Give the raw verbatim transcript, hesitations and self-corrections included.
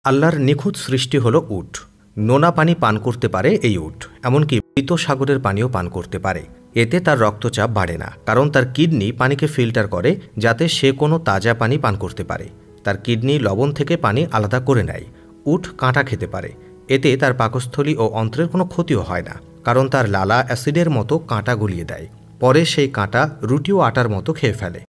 আল্লাহর নিখুঁত সৃষ্টি হলো উট। নোনা পানি পান করতে পারে এই উট, এমনকি মৃত সাগরের পানিও পান করতে পারে। এতে তার রক্তচাপ বাড়ে না, কারণ তার কিডনি পানিকে ফিল্টার করে যাতে সে কোনো তাজা পানি পান করতে পারে। তার কিডনি লবণ থেকে পানি আলাদা করে নেয়। উট কাঁটা খেতে পারে, এতে তার পাকস্থলী ও অন্ত্রের কোনো ক্ষতিও হয় না, কারণ তার লালা অ্যাসিডের মতো কাঁটা গলিয়ে দেয়। পরে সেই কাঁটা রুটি ও আটার মতো খেয়ে ফেলে।